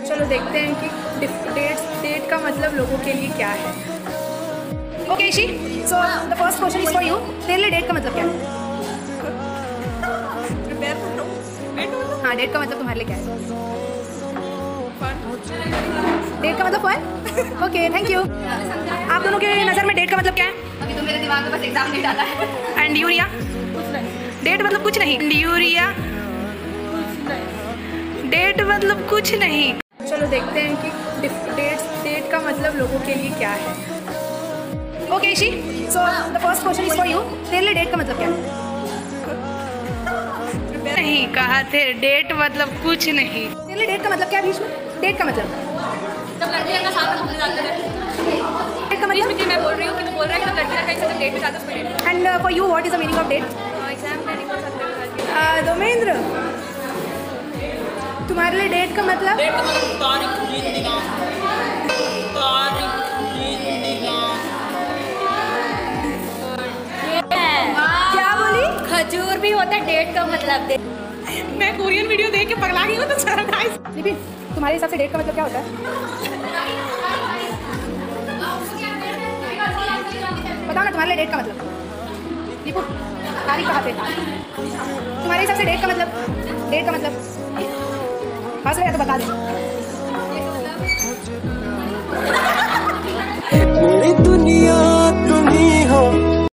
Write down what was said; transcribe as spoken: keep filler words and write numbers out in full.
चलो देखते हैं कि डेट डेट का मतलब लोगों के लिए क्या है। Okay she, so the first question is for you. तेरे लिए डेट का मतलब क्या है? हाँ, डेट का मतलब तुम्हारे लिए क्या है? डेट का मतलब फन। Okay, thank you. आप दोनों के नज़र में डेट का मतलब क्या है? अभी तो मेरे दिमाग में बस एग्जाम नहीं डाला है। And urea? डेट मतलब कुछ नहीं। यूरिया? डेट मतलब कुछ नहीं। चलो देखते हैं कि डेट डेट का मतलब लोगों के लिए क्या है। Okay she, so the first question is for you. तेरे लिए डेट का मतलब क्या है? नहीं कहा थे, डेट मतलब कुछ नहीं। तेरे लिए डेट का मतलब क्या है बीच में? डेट का मतलब जब लड़कियां का साथ घूमने जाते हैं। डेट का मतलब मैं बोल रही हूँ कि वो बोल रहा है कि जब लड़कियां कहीं से डेट पे जाते हैं उसमें date. And for you what is the meaning of date? Exam में नहीं बोल सकते। धर्मेंद्र, तुम्हारे लिए डेट का मतलब? डेट का मतलब तारीख जिंदगी तारीख जिंदगी। क्या बोली? खजूर भी होता है डेट का मतलब। मैं कोरियन वीडियो देख के पगला गई हूँ तो चलो गाइस। लिपिन, तुम्हारे हिसाब से डेट का मतलब क्या होता है? बताओ ना तुम्हारे लिए डेट का मतलब। लिपू, तारीख कहाँ पे? तुम्हारे हिसाब से डेट का मतलब? डेट का मतलब हंस रहे तो बता दे। मेरी दुनिया